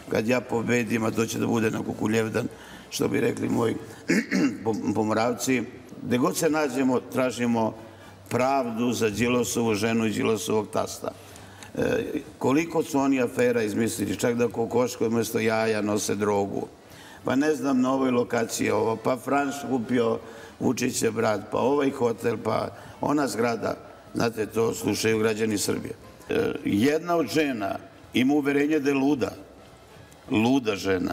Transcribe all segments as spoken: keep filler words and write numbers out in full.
kad ja pobedim, a to će da bude na Kukuljevdan, što bi rekli moji Pomoravci, gde god se nađemo, tražimo pravdu za Đilasovu ženu i Đilasovog tasta. Koliko su oni afera izmislili, čak da kokoško umesto jaja nose drogu. Pa ne znam, na ovoj lokaciji ovo, pa Franš kupio Vučićev brat, pa ovaj hotel, pa ona zgrada. Znate, to slušaju građani Srbije. Jedna od žena ima uverenje da je luda. Luda žena.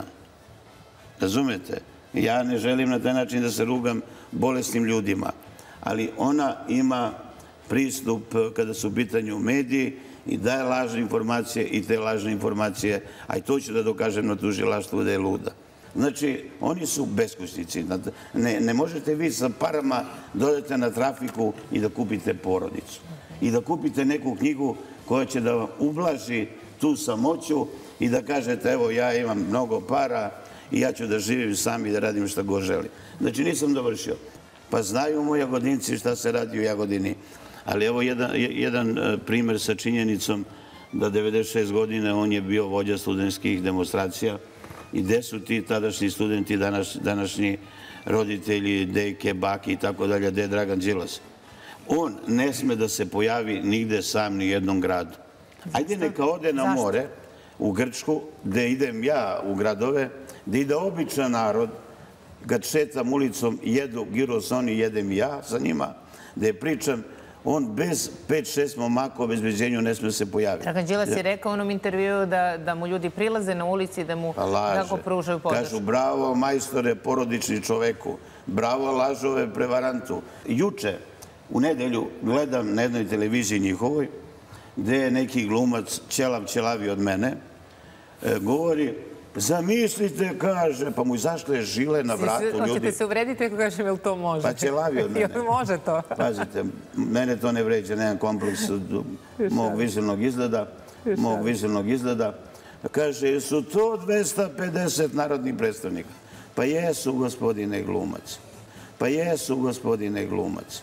Razumete? Ja ne želim na taj način da se rugam bolesnim ljudima, ali ona ima pristup kada su u pitanju mediji i daje lažne informacije i te lažne informacije, a i to ću da dokažem na tužilaštvu da je luda. Znači, oni su beskućnici. Ne možete vi sa parama dodati na trafiku i da kupite porodicu. I da kupite neku knjigu koja će da vam ublaži tu samoću i da kažete, evo, ja imam mnogo para i ja ću da živim sam i da radim šta god želim. Znači, nisam dovršio. Pa znaju moji Jagodinci šta se radi u Jagodini. Ali evo jedan primer sa činjenicom da devedeset šest godine on je bio vođa studentskih demonstracija. I gde su ti tadašnji studenti, današnji roditelji, deke, bake i tako dalje, gde je Dragan Đilas? On ne sme da se pojavi nigde sam ni u jednom gradu. Ajde neka ode na more, u Grčku, gde idem ja u gradove, gde ide običan narod, kad šetam ulicom, jedu gyros oni, jedem i ja sa njima, gde pričam, on bez pet šest momaka u obezbeđenju ne sme se pojaviti. Dragan Đilas je rekao u onom intervjuu da mu ljudi prilaze na ulici i da mu tako pružaju podršku. Kažu, bravo majstore, porodični čoveku, bravo lažove, prevarantu. Juče, u nedelju, gledam na jednoj televiziji njihovoj, gde je neki glumac, ćelav ćelavi od mene, govori, zamislite, kaže, pa mu zašto je žile na vratu ljudi. Hoćete se uvrediti ako kažem, jel to može? Pa ćelavi od mene. Može to. Pazite, mene to ne vređa, nemam kompleks od mog vizualnog izgleda, mog vizualnog izgleda. Kaže, su to dvesta pedeset narodnih predstavnika? Pa jesu, gospodine glumac. Pa jesu, gospodine glumac.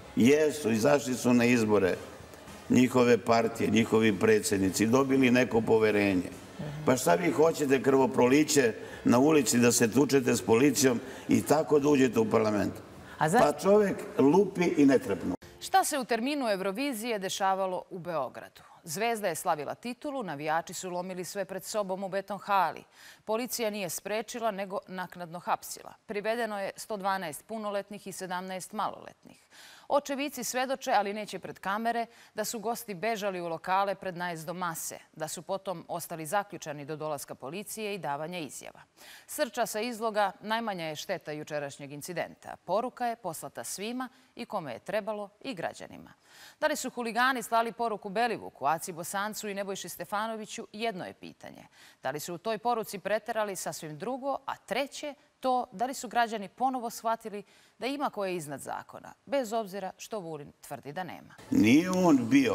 Jesu, izašli su na izbore njihove partije, njihovi predsjednici, dobili neko poverenje. Pa šta vi hoćete, krvoproliće na ulici da se tučete s policijom i tako da uđete u parlament? Pa čovek lupi i ne trepnu. Šta se u terminu Eurovizije dešavalo u Beogradu? Zvezda je slavila titulu, navijači su lomili sve pred sobom u beton hali. Policija nije sprečila, nego naknadno hapsila. Privedeno je sto dvanaest punoletnih i sedamnaest maloletnih. Očevici svedoče, ali neće pred kamere, da su gosti bežali u lokale pred najezdom mase, da su potom ostali zaključani do dolaska policije i davanja izjava. Srča sa izloga najmanja je šteta jučerašnjeg incidenta. Poruka je poslata svima i kome je trebalo i građanima. Da li su huligani slali poruku Belivuku, Aci Bosancu i Nebojši Stefanoviću, jedno je pitanje. Da li su u toj poruci preterali sasvim drugo, a treće, to da li su građani ponovo shvatili da ima ko je iznad zakona, bez obzira što Vulin tvrdi da nema. Nije on bio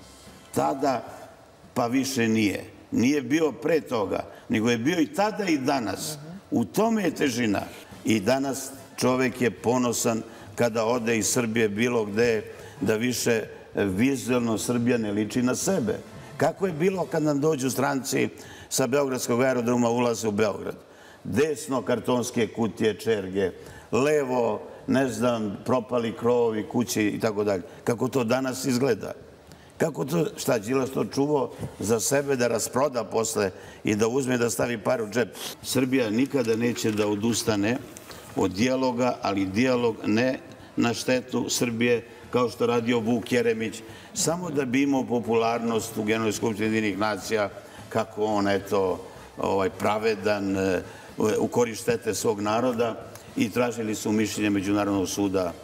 tada, pa više nije. Nije bio pre toga, nego je bio i tada i danas. U tome je težina. I danas čovek je ponosan kada ode iz Srbije bilo gde, da više vizualno Srbija ne liči na sebe. Kako je bilo kad nam dođu stranci sa Beogradskog aerodroma ulaze u Beograd? Desno kartonske kutije, čerge, levo, ne znam, propali krovovi, kuće i tako dalje. Kako to danas izgleda? Kako to, šta, Đilas to čuvao za sebe da rasproda posle i da uzme da stavi par u džep? Srbija nikada neće da odustane od dijaloga, ali dijalog ne na štetu Srbije, kao što radio Vuk Jeremić, samo da bi imao popularnost u Generalnoj skupštini Ujedinjenih nacija, kako on, eto, pravedan, u korist štete svog naroda, i tražili su mišljenje Međunarodnog suda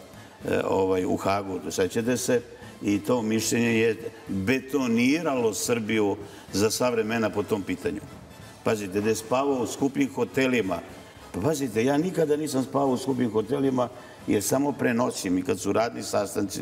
u Hagu, sećate se, i to mišljenje je betoniralo Srbiju za sva vremena po tom pitanju. Pazite, da je spavao u skupim hotelima. Pa pazite, ja nikada nisam spavao u skupim hotelima jer samo prenosim i kad su radni sastanci.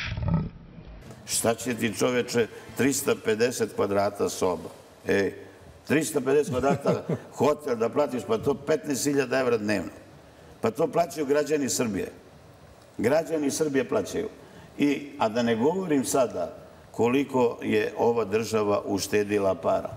Šta će ti, čoveče, trista pedeset kvadrata soba? Ej, trista pedeset kvadrata hotel da platiš, pa to petnaest hiljada evra dnevno. Pa to plaćaju građani Srbije. Građani Srbije plaćaju. A da ne govorim sada koliko je ova država uštedila para.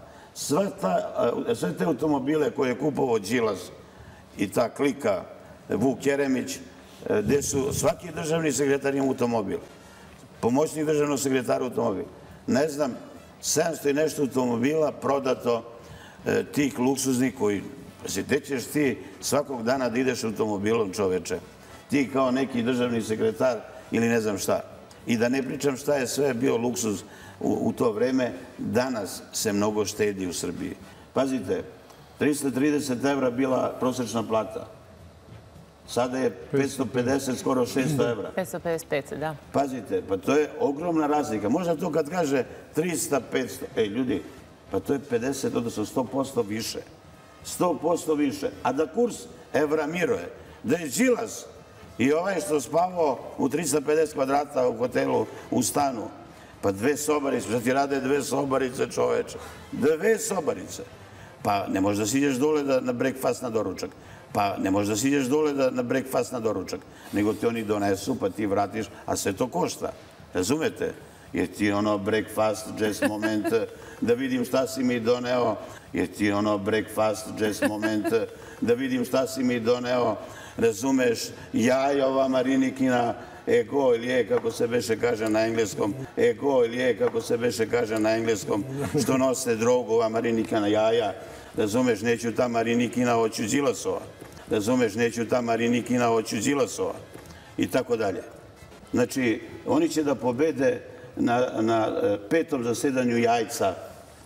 Sve te automobile koje je kupovao Đilas i ta klika Vuk Jeremić, gde su svaki državni sekretar ima automobil, pomoćnik državnog sekretara automobil. Ne znam, sedamsto i nešto automobila prodato tih luksuznih koji... Gde ćeš ti svakog dana da ideš automobilom, čoveče? Ti kao neki državni sekretar ili ne znam šta. I da ne pričam šta je sve bio luksuz u to vreme, danas se mnogo štedi u Srbiji. Pazite, trista trideset evra bila prosečna plata. Sada je petsto pedeset, skoro šesto evra. petsto pedeset pet, da. Pazite, pa to je ogromna razlika. Možda to kad kaže trista, petsto, ej ljudi, pa to je pedeset, odnosno sto posto više. sto posto više. A da kurs evra miruje, da je Đilas i ovaj što spavao u trista pedeset kvadrata u hotelu u stanu, pa dve sobarice, što ti rade dve sobarice, čoveče? Dve sobarice. Pa ne možeš da siđeš dole na breakfast na doručak. Pa ne možeš da siđeš dole na breakfast na doručak. Nego ti oni donesu, pa ti vratiš, a sve to košta. Razumete? Jer ti ono breakfast, jazz moment, da vidim šta si mi doneo. Jer ti ono breakfast, jazz moment, da vidim šta si mi doneo. Razumeš, jaja ova Marinikina, ego ili je, kako se beše kaže na engleskom, ego ili je, kako se beše kaže na engleskom, što nose drogu ova Marinikina jaja. Razumeš, neću ta Marinikina, hoću Đilasova. Razumeš, neću ta Marinikina, hoću Đilasova. I tako dalje. Znači, oni će da pobede na petom zasedanju Jajca.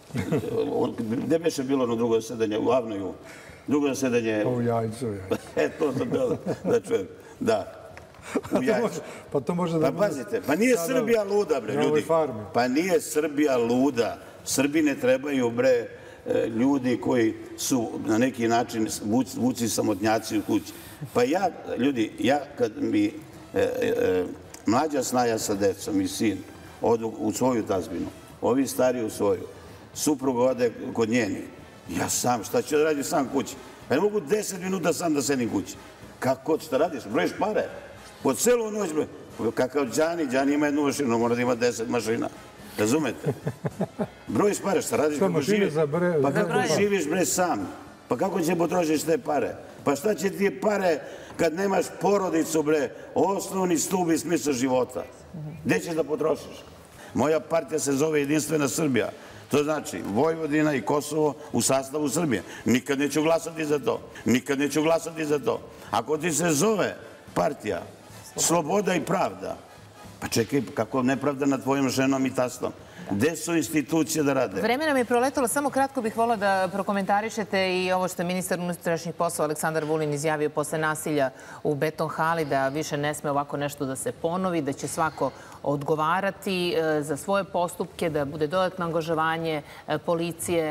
Gde beše bilo ono drugo zasedanje? U Avnoju. Drugo zasedanje... U Jajcu. E, to sam bilo da čujem. Da. U Jajcu. Pa to može da... Pa pazite, pa nije Srbija luda, bre, ljudi. Pa nije Srbija luda. Srbi ne trebaju, bre, ljudi koji su na neki način vuci samotnjaci u kući. Pa ja, ljudi, ja kad mi mlađa snaja sa decom i sin odu u svoju tazbinu, ovi stari u svoju, suprug ode kod njeni, ja sam, šta ću da radim sam kući? Pa ne mogu deset minuta sam da sedim kući. Kako, šta radiš? Brojiš pare? Po celu noć, kakav Đani, Đani ima jednu mašinu, mora da ima deset mašina. Razumete? Brojiš pare, šta radiš? Pa kako živiš, bre, sam? Pa kako će potrošiš te pare? Pa šta će ti pare kad nemaš porodicu, bre, osnovni stub i smisla života? Gde ćeš da potrošiš? Moja partija se zove Jedinstvena Srbija. To znači Vojvodina i Kosovo u sastavu Srbije. Nikad neću glasati za to. Nikad neću glasati za to. Ako ti se zove partija Sloboda i pravda, pa čekaj, kako nepravda nad tvojom ženom i tastom? Gde su institucije da rade? Vreme nam je proletalo. Samo kratko bih volila da prokomentarišete i ovo što je ministar unutrašnjih poslova Aleksandar Vulin izjavio posle nasilja u Beton hali, da više ne sme ovako nešto da se ponovi, da će svako odgovarati za svoje postupke, da bude dodatno angažovanje policije.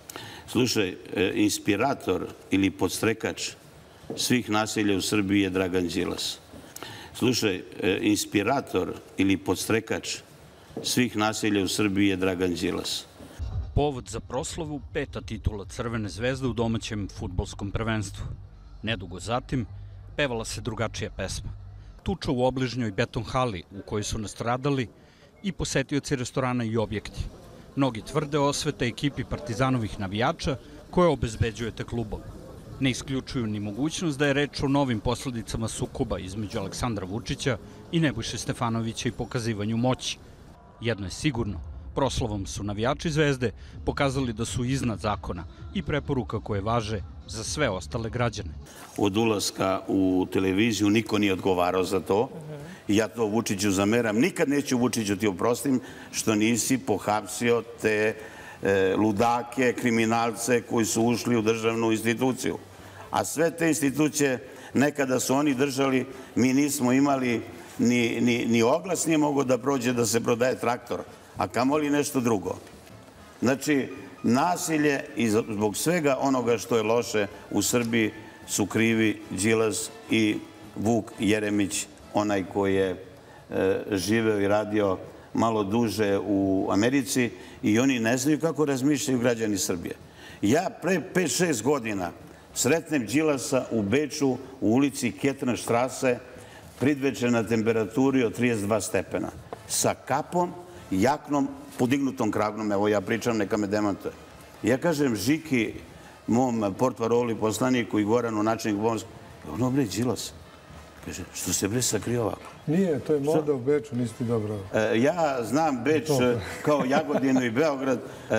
Slušaj, inspirator ili podstrekač svih nasilja u Srbiji je Dragan Đilas. Slušaj, inspirator ili podstrekač svih nasilja u Srbiji je Dragan Đilas. Povod za proslavu peta titula Crvene zvezde u domaćem fudbalskom prvenstvu. Nedugo zatim pevala se drugačija pesma. Tuča u obližnjoj Beton hali u kojoj su nastradali i posetioci restorana i objekti. Mnogi tvrde osveta ekipi partizanovih navijača koje obezbeđujete klubom. Ne isključuju ni mogućnost da je reč o novim posledicama sukoba između Aleksandra Vučića i Nebojše Stefanovića i pokazivanju moći. Jedno je sigurno, proslavom su navijači Zvezde pokazali da su iznad zakona i preporuka koje važe za sve ostale građane. Od ulaska u televiziju niko nije odgovarao za to. Ja to Vučiću zameram. Nikad neću Vučiću ti oprostim što nisi pohapsio te ludake, kriminalce koji su ušli u državnu instituciju. A sve te institucije nekada su oni držali, mi nismo imali ni oglas nije mogo da prođe da se prodaje traktor, a kamoli nešto drugo. Znači, nasilje i zbog svega onoga što je loše u Srbiji su krivi Đilas i Vuk Jeremić, onaj koji je živeo i radio malo duže u Americi, i oni ne znaju kako razmišljaju građani Srbije. Ja pre pet šest godina sretnem Đilasa u Beču u ulici Kettenstrasse pridvečer temperaturi od trideset dva stepena. Sa kapom, jaknom, podignutom kragnom. Evo ja pričam, neka me demantuje. Ja kažem Žiki, mom portparoli poslaniku i Goranu, načelniku Bomsku, ono bre Đilas. Kaže, što se bre sakrio ovako? Nije, to je moda u Beču, nisi ti dobro. Ja znam Beč kao Jagodinu i Beograd.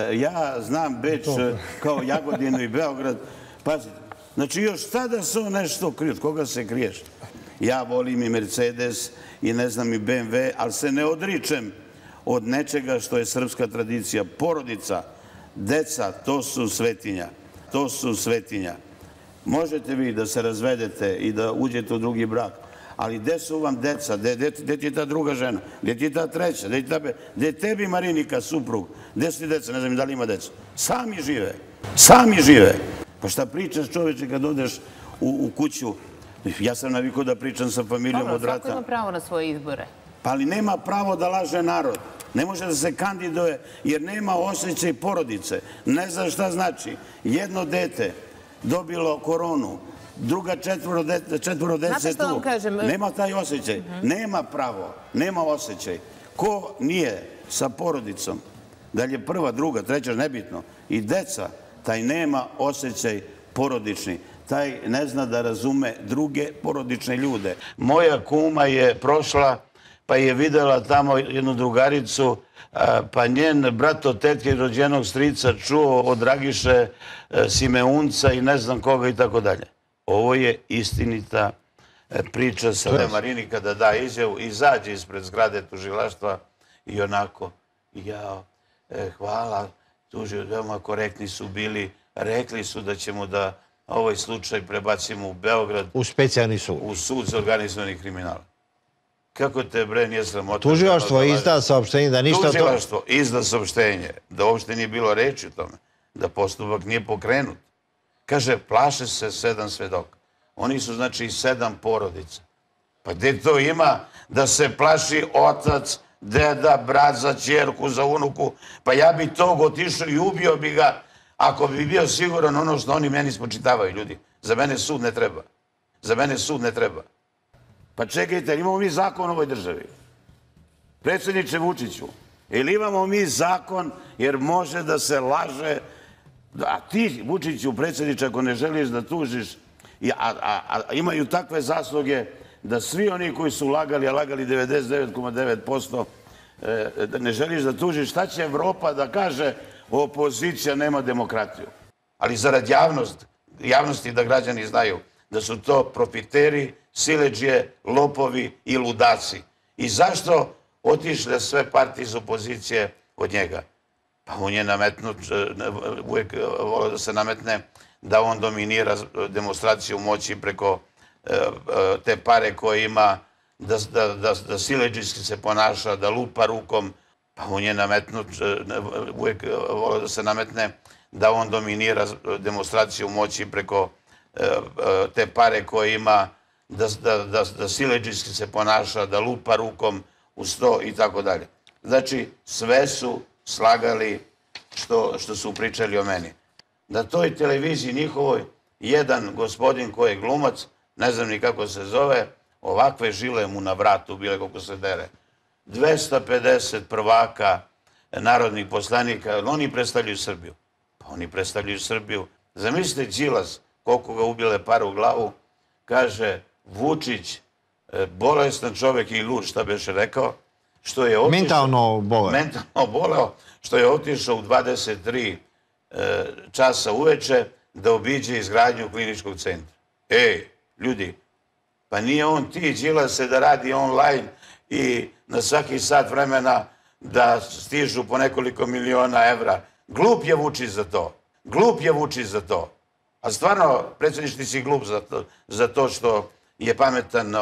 Ja znam Beč kao Jagodinu i Beograd. Pazite, znači još tada su nešto kriju. Od koga se kriješ? Ja volim i Mercedes i ne znam i B M W, ali se ne odričem od nečega što je srpska tradicija. Porodica, deca, to su svetinja. To su svetinja. Možete vi da se razvedete i da uđete u drugi brak, ali gde su vam deca? Gde ti je ta druga žena? Gde ti je ta treća? Gde je tebi Marinika, suprug? Gde su ti deca? Ne znam da li ima deca. Sami žive. Sami žive. Pa šta pričaš, čoveče, kad odeš u kuću? Ja sam navikao da pričam sa familijom od rata. Svako ima pravo na svoje izbore. Pa ali nema pravo da laže narod. Ne može da se kandiduje jer nema osjećaj porodice. Ne zna šta znači. Jedno dete dobilo koronu, druga četvoro dece tu. Nema taj osjećaj. Nema pravo, nema osjećaj. Ko nije sa porodicom, da li je prva, druga, treća, nebitno, i deca, taj nema osjećaj porodični. Taj ne zna da razume druge porodične ljude. Moja kuma je prošla, pa je videla tamo jednu drugaricu, pa njen brat od tetke rođenog strica čuo od Dragiše Simeunca i ne znam koga i tako dalje. Ovo je istinita priča sa Marinika da da izjavu, izađe ispred zgrade tužilaštva i onako, jao, hvala, tuži, veoma korektni su bili, rekli su da ćemo da ovaj slučaj prebacimo u Beograd. U specijalni sud. U sud za organizovani kriminal. Kako te, bre, nije sramota? Tužilaštvo izda saopštenje da ništa to... Tužilaštvo izda saopštenje da uopšte nije bilo reči o tome, da postupak nije pokrenut. Kaže, plaše se sedam svedoka. Oni su, znači, sedam porodica. Pa gde to ima da se plaši otac, deda, brat za ćerku, za unuku? Pa ja bi tog otišao i ubio bi ga ako bi bio siguran ono što oni meni spočitavaju, ljudi. Za mene sud ne treba. Za mene sud ne treba. Pa čekajte, imamo mi zakon u ovoj državi. Predsjedniče Vučiću, ili imamo mi zakon jer može da se laže, a ti, Vučiću, predsjedniče, ako ne želiš da tužiš, a imaju takve zasluge da svi oni koji su lagali, a lagali devedeset devet zarez devet posto, da ne želiš da tužiš, šta će Evropa da kaže? Opozicija nema demokratiju. Ali zarad javnosti da građani znaju da su to profiteri, siledžije, lopovi i ludaci. I zašto otišle sve partije iz opozicije od njega? Pa on je nametnut, uvijek volio da se nametne da on dominira demonstraciju moći preko te pare koje ima, da siledžijski se ponaša, da lupa rukom. Pa on je nametnut, uvijek volio da se nametne da on dominira demonstraciju moći preko te pare koje ima, da siledžijski se ponaša, da lupa rukom u sto i tako dalje. Znači, sve su slagali što su pričali o meni. Na toj televiziji njihovoj, jedan gospodin koji je glumac, ne znam ni kako se zove, ovakve žile mu na vratu bile koliko se dere. dvesta pedeset prvaka narodnih poslanika, oni predstavljaju Srbiju. Pa oni predstavljaju Srbiju. Zamislite Đilas, koliko ga ubile pare u glavu, kaže Vučić, bolestan čovek i lud, šta beše rekao, što je otišao... Mentalno boleo. Mentalno boleo, što je otišao u dvadeset tri časa uveče da obiđe izgradnju kliničkog centra. Ej, ljudi, pa nije on ti, Đilase, da radi online i na svaki sat vremena da stižu po nekoliko miliona evra. Glup je Vučić za to. Glup je Vučić za to. A stvarno, predsjednič, ti si glup za to što je pametan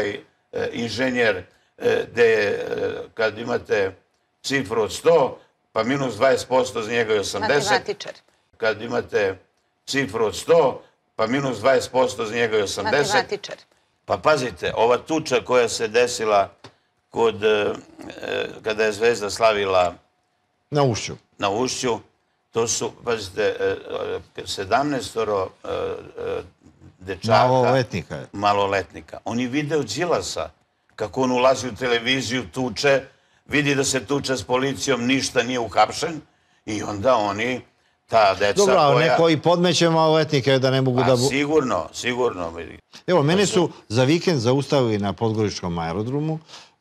inženjer gde kad imate cifru od sto, pa minus dvadeset posto za njega je osamdeset. Matematičar. Kad imate cifru od sto, pa minus dvadeset posto za njega je osamdeset. Matematičar. Pa pazite, ova tuča koja se desila kada je Zvezda slavila na Ušću. Na Ušću, To su, pazite, sedamnaestoro dečaka... Maloletnika. Maloletnika. On je video Đilasa kako on ulazi u televiziju, tuče, vidi da se tuče s policijom, ništa nije uhapšen i onda oni, ta deca koja... Dobro, ali neko i podmeće maloletnike da ne mogu da... Pa sigurno, sigurno. Evo, mene su za vikend zaustavili na Podgoričkom aerodromu.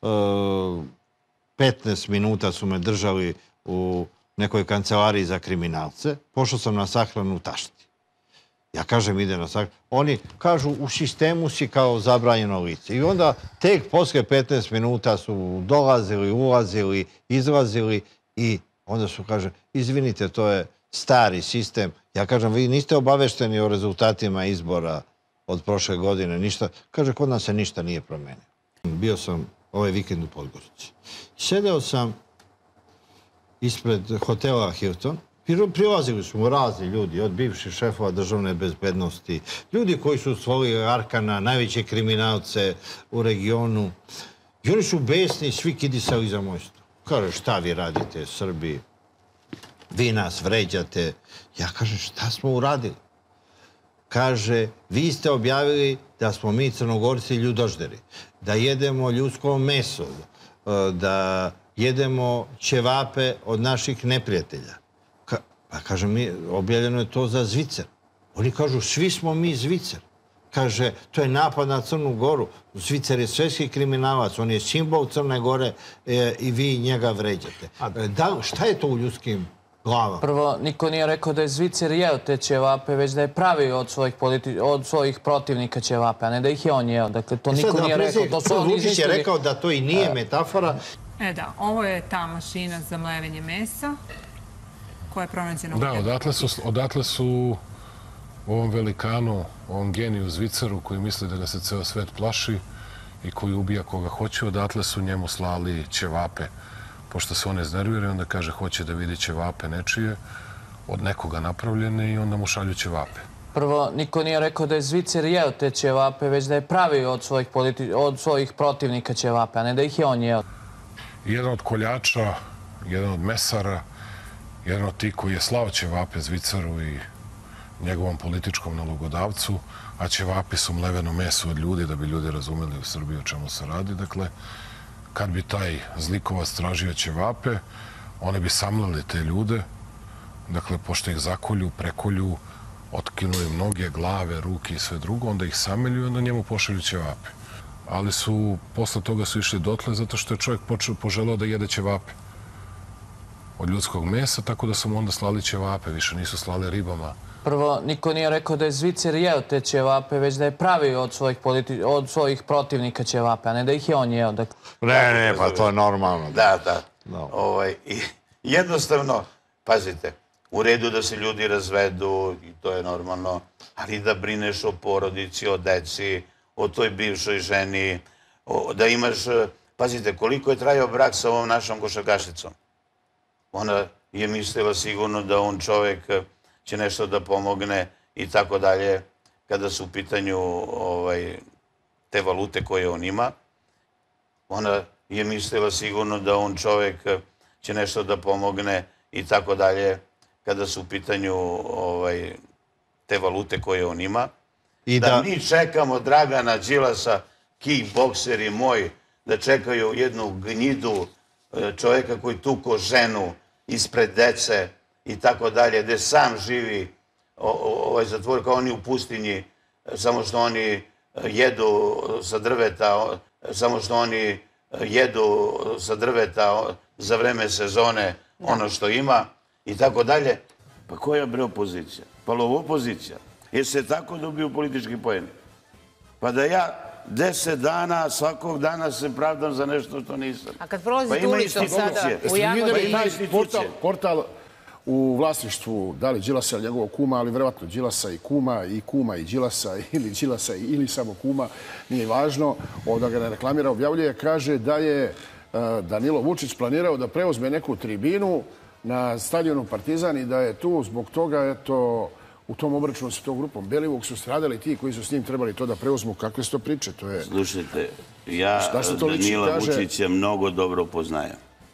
petnaest minuta su me držali u nekoj kancelariji za kriminalce. Pošao sam na sahranu u Tašti. Ja kažem, ide na sahranu. Oni kažu, u sistemu si kao zabranjeno lice. I onda tek posle petnaest minuta su dolazili, ulazili, izlazili i onda su, kaže, izvinite, to je stari sistem. Ja kažem, vi niste obavešteni o rezultatima izbora od prošle godine, ništa. Kaže, kod nas se ništa nije promenio. Bio sam ovaj vikend u Podgorici. Sedeo sam ispred hotela Hilton. Prilazili su mu razni ljudi, od bivših šefova državne bezbednosti, ljudi koji su stvorili Arkana, najveće kriminalce u regionu. I oni su besni, svi kidisali za moj sto. Kaže, šta vi radite, Srbiji? Vi nas vređate. Ja kažem, šta smo uradili? Kaže, vi ste objavili da smo mi Crnogorci ljudožderi, da jedemo ljudsko meso, da jedemo ćevape od naših neprijatelja. Pa kažem, objavljeno je to za Zvicer. Oni kažu, svi smo mi Zvicer. Kaže, to je napad na Crnu Goru. Zvicer je svetski kriminalac, on je simbol Crne Gore i vi njega vređate. Šta je to u ljudskim glavama? Prvo, niko nije rekao da je Zvicer jeo te ćevape, već da je pravio od svojih protivnika ćevape, a ne da ih je on jeo. Dakle, to niko nije rekao. Vučić je rekao da to i nije metafora. E da, ovo je ta mašina za mlevenje mesa koja je pronađena u... Da, odatle su ovom velikanu, ovom geniju Zviceru koji misli da ga se ceo svet plaši i koji ubija koga hoće, odatle su njemu slali ćevape. Pošto se on iznervira i onda kaže hoće da vidi ćevape nečije, od nekoga napravljene i onda mu šalju ćevape. Prvo, niko nije rekao da je Zvicer jeo te ćevape, već da je pravio od svojih protivnika ćevape, a ne da ih je on jeo. Jedan od koljača, jedan od mesara, jedan od tih koji je slao ćevape Zviceru i njegovom političkom nalogodavcu, a ćevapi su mleveno meso od ljudi, da bi ljudi razumeli u Srbiji o čemu se radi. Dakle, kad bi taj zlikovac tražio ćevape, one bi samlali te ljude, dakle, pošto ih zakolju, prekolju, otkinuli mnoge glave, ruke i sve drugo, onda ih samelju i onda njemu pošalju ćevape. Ali su, posle toga su išli dotle zato što je čovjek poželeo da jede ćevape od ljudskog mesa, tako da su mu onda slali ćevape, više nisu slali ribama. Prvo, niko nije rekao da je Zvicer jeo te ćevape, već da je pravio od svojih protivnika ćevape, a ne da ih je on jeo. Ne, ne, pa to je normalno. Da, da. Jednostavno, pazite, u redu da se ljudi razvedu i to je normalno, ali da brineš o porodici, o deci, o toj bivšoj ženi, da imaš, pazite, koliko je trajao brak sa ovom našom košarkašicom. Ona je mislila sigurno da on čovek će nešto da pomogne i tako dalje, kada su u pitanju te valute koje on ima. Ona je mislila sigurno da on čovek će nešto da pomogne i tako dalje, kada su u pitanju te valute koje on ima. Da mi čekamo Dragana Đilasa, kickbokseri moj, da čekaju jednu gnjidu čoveka koji tuko ženu ispred dece i tako dalje, gde sam živi ovaj zatvor, kao oni u pustinji, samo što oni jedu sa drveta, samo što oni jedu sa drveta za vreme sezone ono što ima i tako dalje. Pa koja bre opozicija? Pa lovo opozicija. Jer se tako dobiju politički poeni. Pa da ja deset dana, svakog dana se pravdam za nešto što nisam. A kad prolazite ulicom sada u Jagodini... Portal u vlasništvu, da li Đilasa ili njegovog kuma, ali verovatno Đilasa i kuma, i kuma i Đilasa, ili Đilasa ili samo kuma, nije važno, ovdje ga ne reklamira, objavljuje, kaže da je Danilo Vučić planirao da preuzme neku tribinu na stadionu Partizan i da je tu zbog toga, eto, u tom obračunu sa tom grupom Belivuk su stradali ti koji su s njim trebali to da preuzmu. Kakve su to priče? Slušajte, ja Danila Vučića mnogo dobro poznajem.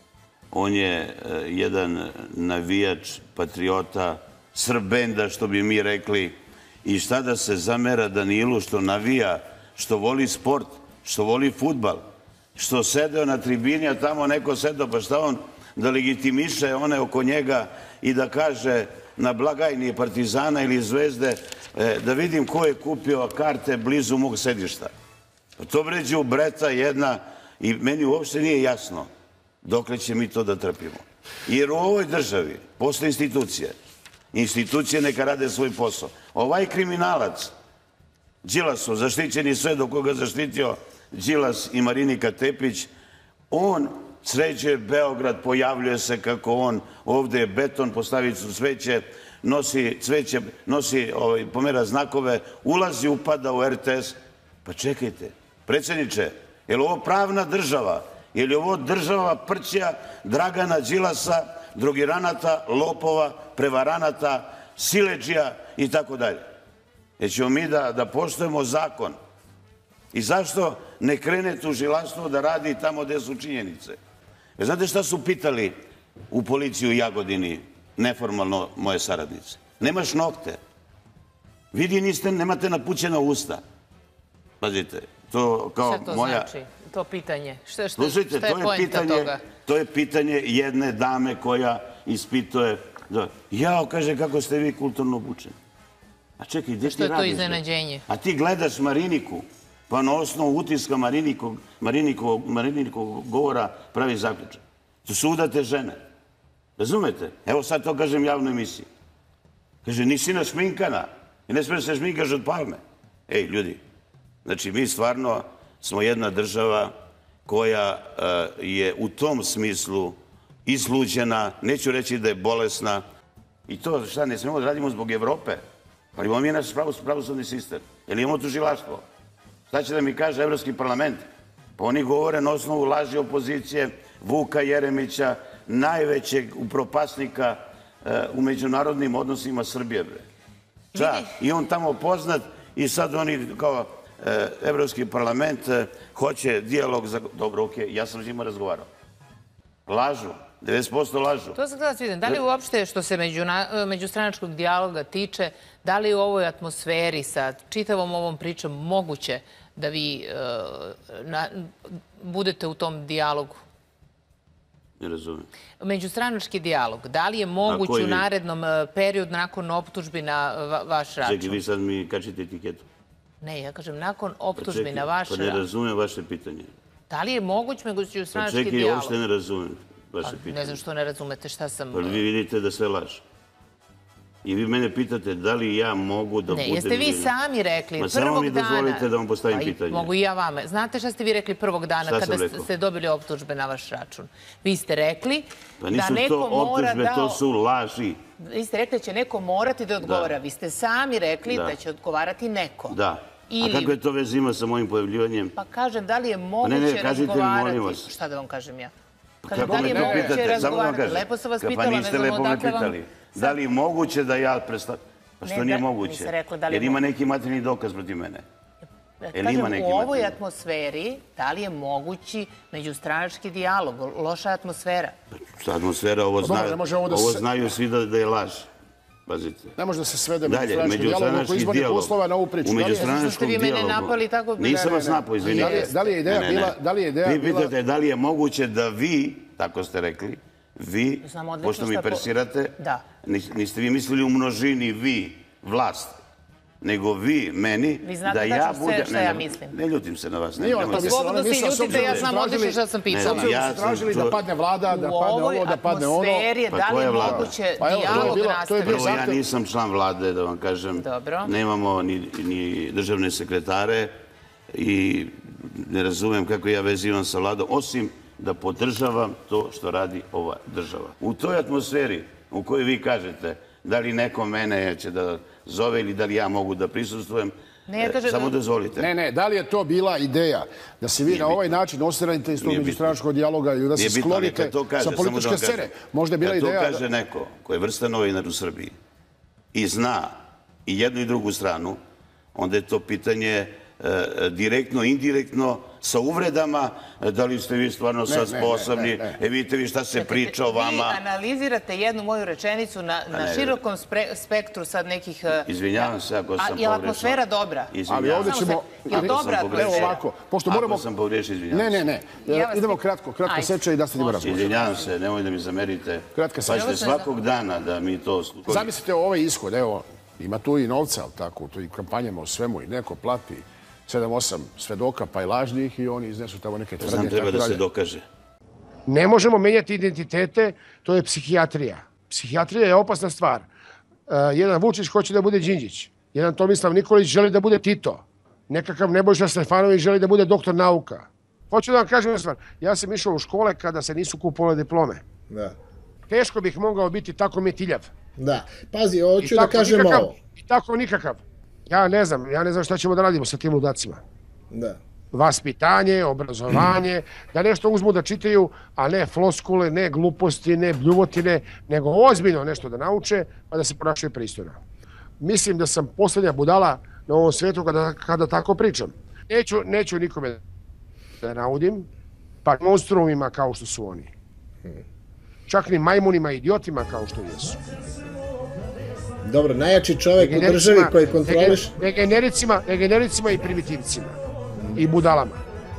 on je jedan navijač, patriota, srbenda, što bi mi rekli. I šta da se zamera Danilu što navija, što voli sport, što voli fudbal, što sedeo na tribini, a tamo neko sedeo, pa šta on da legitimiše one oko njega i da kaže na blagajni Partizana ili Zvezde da vidim ko je kupio karte blizu mog sedišta. To vređe u breta jedna i meni uopšte nije jasno dokle će mi to da trpimo. Jer u ovoj državi posle institucije, institucije neka rade svoj posao. Ovaj kriminalac, Đilasov, zaštićeni sve do koga zaštitio Đilas i Marinika Tepić, on sređuje Beograd, pojavljuje se kako on, ovde je beton, postavit su cveće, nosi cveće, nosi, pomera znakove, ulazi, upada u R T S. Pa čekajte, predsjedniče, je li ovo pravna država? Je li ovo država prćija Dragana Đilasa, drogiranata, lopova, prevaranata, siledžija i tako dalje? Jer ćemo mi da poštujemo zakon. I zašto ne krene tužilaštvo da radi tamo gde su činjenice? Znate šta su pitali u policiji u Jagodini, neformalno moje saradnice? Nemaš nokte. Vidi, nemate napućena usta. Pazite, to kao moja... Šta to znači, to pitanje? Šta je pojenta toga? To je pitanje jedne dame koja ispituje... Jao, kaže, kako ste vi kulturno obučeni. A čekaj, gde ti radiš? Što je to iznenađenje? A ti gledaš Mariniku, pa na osnovu utiska Marinikovog govora pravi zaključak. To su udate žene. Razumete? Evo sad to kažem javnoj emisiji. Kaže, nisi našminkana i ne smiješ se šminkaš od Palme. Ej, ljudi, znači mi stvarno smo jedna država koja je u tom smislu izluđena, neću reći da je bolesna. I to šta, ne smijemo da radimo zbog Evrope. Pa imamo mi naš pravosudni sistem. Jer imamo tužilaštvo. Šta će da mi kaže Evropski parlament? Pa oni govore na osnovu laži opozicije Vuka Jeremića, najvećeg upropasnika u međunarodnim odnosima Srbije. I on tamo poznat i sad oni kao Evropski parlament hoće dijalog za... Dobro, okej, ja sam s njima razgovarao. Lažu. devedeset posto lažu. To sam htjela da vidim. Da li uopšte što se međustranačkog dijaloga tiče, da li u ovoj atmosferi sa čitavom ovom pričom moguće da vi budete u tom dijalogu? Ne razumijem. Međustranački dijalog. Da li je moguć u narednom periodu nakon optužbi na vaš račun? Čekaj, vi sad mi kačite etiketu. Ne, ja kažem nakon optužbi na vaš račun. Pa ne razumijem vaše pitanje. Da li je moguć međustranački dijalog? Čekaj, uopšte ne razumijem vaše pitanje. Ne znam što ne razumete, šta sam... Pa vi vidite da sve laže. I vi mene pitate da li ja mogu da budem... Ne, jeste vi sami rekli prvog dana... Ma samo mi dozvolite da vam postavim pitanje. Mogu i ja vama. Znate šta ste vi rekli prvog dana kada ste dobili optužbe na vaš račun? Vi ste rekli da neko mora da... Pa nisu to optužbe, to su laži. Vi ste rekli da će neko morati da odgovara. Vi ste sami rekli da će odgovarati neko. Da. A kako je to vez ima sa mojim pojavljivanjem? Pa kažem, da li je moguće razgovarati... Šta da vam kažem ja? Kako me to pitate? Samo vam kažem. Lepo sam vas pitala. Pa niste lepo me pitali. Da li je moguće da ja predstavim? Pa što nije moguće? Jer ima neki materijalni dokaz protiv mene. Kažem, u ovoj atmosferi, da li je mogući međustranački dijalog? Loša atmosfera. Šta atmosfera? Ovo znaju svi da je laž. Pazite. Ne može da se svede međustranački dijalog oko izbornih poslova na ovu priču. U međustranačkom dijalogu. Nisam vas napao, izvinite. Da li je ideja bila... Vi pitate da li je moguće da vi, tako ste rekli, vi, pošto mi persirate, niste vi mislili u množini vi, vlast, nego vi, meni, da ja budem... Vi znate tačno šta ja mislim. Ne ljutim se na vas. Slobodno se ljutite, ja sam odlično šta sam pitala. S obzirom su tražili da padne vlada, da padne ovo, da padne ono... U ovoj atmosferi, da li je moguće dijalog nastaviti? Prvo, ja nisam član vlade, da vam kažem. Dobro. Nemamo ni državne sekretare i ne razumem kako ja vezivam sa vladom, osim da podržavam to što radi ova država. U toj atmosferi u kojoj vi kažete da li neko mene će da zove ili da li ja mogu da prisustvujem, samo dozvolite. Ne, ne, da li je to bila ideja da se vi na ovaj način osranite iz tog međustranačkog dijaloga i da se sklonite sa političke scene? Možda je bila ideja... Kad to kaže neko koji je vrstan novinar u Srbiji i zna i jednu i drugu stranu, onda je to pitanje direktno, indirektno, sa uvredama, da li ste vi stvarno sad sposobni, e vidite vi šta se priča o vama. Vi analizirate jednu moju rečenicu na širokom spektru sad nekih... Izvinjavam se ako sam pogrešao. Je li atmosfera dobra? Ali ovdje ćemo... Je li dobra atmosfera? Ovako, pošto moramo... Ako sam pogrešao, izvinjavam Ne, se. ne, ne. Idemo kratko, kratka seča i da ste njima razgovor. Izvinjavam se, nemoj da mi zamerite. Kratka seča. Pa ćete svakog dana da mi to... Zamislite ovaj ishod, evo, ima tu i novca, ali tako, tu i kampanjama o svemu i neko plati sedam osam svedoka, pa i lažnih i oni iznesu tamo neke tvrdnje. Znam, treba da se dokaže. Ne možemo menjati identitete, to je psihijatrija. Psihijatrija je opasna stvar. Jedan Vučić hoće da bude Đinđić, jedan Tomislav Nikolić želi da bude Tito, nekakav Nebojša Stefanović želi da bude doktor nauka. Hoću da vam kažem jednu stvar, ja sam išao u škole kada se nisu kupovale diplome. Da. Teško bih mogao biti tako metiljav. Da, pazi, hoću da kažem ovo. I tako nikakav. Ja ne znam, ja ne znam šta ćemo da radimo sa tim ludacima. Da. Vaspitanje, obrazovanje, da nešto uzmu da čitaju, a ne floskule, ne gluposti, ne bljuvotine, nego ozbiljno nešto da nauče, pa da se ponašaju pristojno. Mislim da sam poslednja budala na ovom svetu kada, kada tako pričam. Neću, neću nikome da naudim, pa monstrumima kao što su oni. Čak ni majmunima, idiotima kao što jesu. Dobro, najjači čovjek u državi koji kontroliš... Degenericima, degenericima i primitivcima. I budalama.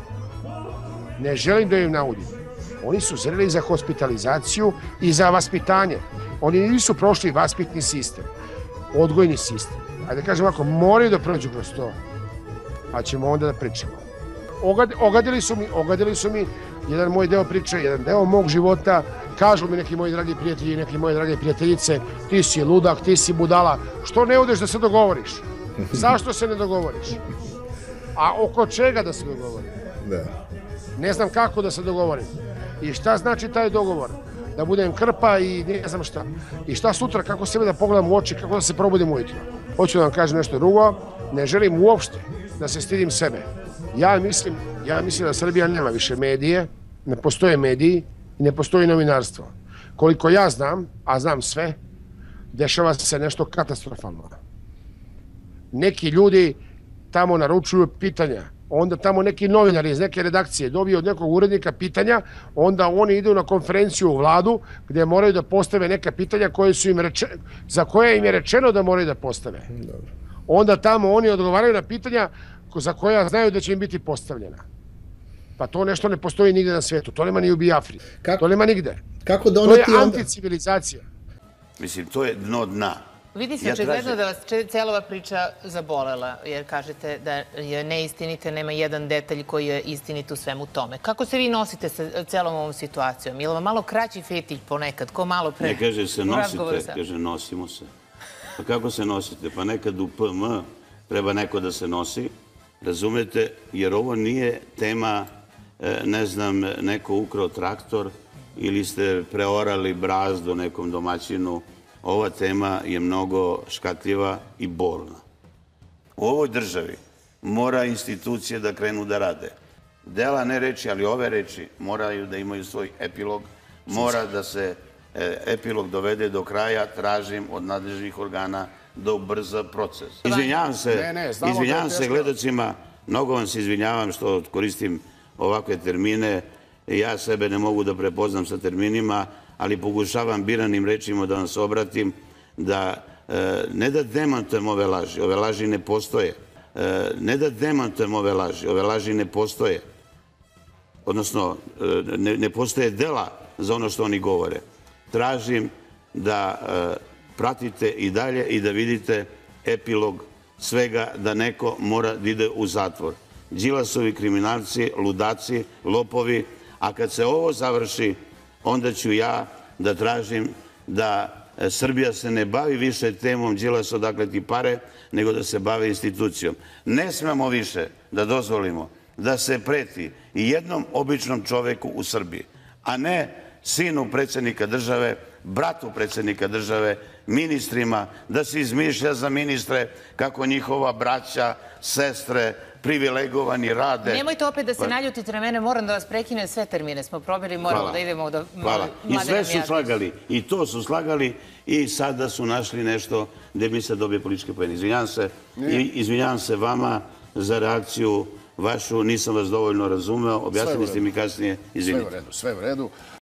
Ne želim da im naudim. Oni su zreli za hospitalizaciju i za vaspitanje. Oni nisu prošli vaspitni sistem, odgojni sistem. Ajde da kažem ovako, moraju da prođu kroz to, pa ćemo onda da pričamo. Ogadili su mi, ogadili su mi jedan moj deo priče, jedan deo mog života. Kažu mi neki moji dragi prijatelji i neki moje drage prijateljice, ti si ludak, ti si budala. Što ne odeš da se dogovoriš? Zašto se ne dogovoriš? A oko čega da se dogovori? Da. Ne znam kako da se dogovorim. I šta znači taj dogovor? Da budem krpa i ne znam šta. I šta sutra, kako sebe da pogledam u oči, kako da se probudim ujutro. Hoću da vam kažem nešto drugo. Ne želim uopšte da se stidim sebe. Ja mislim, ja mislim da Srbija nema više medije, ne postoje mediji i ne postoji novinarstvo. Koliko ja znam, a znam sve, dešava se nešto katastrofalno. Neki ljudi tamo naručuju pitanja, onda tamo neki novinari iz neke redakcije dobiju od nekog urednika pitanja, onda oni idu na konferenciju u vladu gdje moraju da postave neka pitanja koje su im reče, za koje im je rečeno da moraju da postave. Dobro. Onda tamo oni odgovaraju na pitanja za koja znaju da će im biti postavljena. Pa to nešto ne postoji nigde na svijetu. To nema ni u Biafri. To nema nigde. Kako doneti to je anticivilizacija. Mislim, to je dno dna. Vidi se očigledno da vas cijela ova priča zabolela, jer kažete da je neistinite, nema jedan detalj koji je istinit u svemu tome. Kako se vi nosite sa celom ovom situacijom? Je li vam malo kraći fetilj ponekad, ko malo pre? Ne, kaže se nosite, kaže nosimo se. Pa kako se nosite? Pa nekad u P M treba neko da se nosi, razumete, jer ovo nije tema, ne znam, neko ukrao traktor ili ste preorali brazdu nekom domaćinu. Ova tema je mnogo škakljiva i bolna. U ovoj državi mora institucije da krenu da rade. Dela ne reči, ali ove reči moraju da imaju svoj epilog. Mora da se epilog dovede do kraja, tražim od nadležnih organa da ubrza proces. Izvinjavam se, izvinjavam se gledacima, mnogo vam se izvinjavam što koristim ovakve termine. Ja sebe ne mogu da prepoznam sa terminima, ali pokušavam biranim rečima da vam se obratim, da ne da demantujem ove laži, ove laži ne postoje. Ne da demantujem ove laži, ove laži ne postoje. Odnosno, ne postoje dela za ono što oni govore. Tražim da pratite i dalje i da vidite epilog svega, da neko mora da ide u zatvor. Đilasovi kriminalci, ludaci, lopovi, a kad se ovo završi, onda ću ja da tražim da Srbija se ne bavi više temom Đilas odakle ti pare, nego da se bavi institucijom. Ne smemo više da dozvolimo da se preti i jednom običnom čoveku u Srbiji, a ne sinu predsjednika države, bratu predsjednika države, ministrima, da se izmišlja za ministre kako njihova braća, sestre, privilegovani rade. Nemojte opet da se naljutite na mene, moram da vas prekinem, sve termine smo probili, moramo da idemo do... Hvala. I sve su slagali, i to su slagali i sada su našli nešto gde mi se dobije političke pojene. Izvinjavam se, izvinjavam se vama za reakciju vašu. Nisam vas dovoljno razumeo. Objasnili ste mi kasnije. Izvinite. Sve u redu, sve u redu.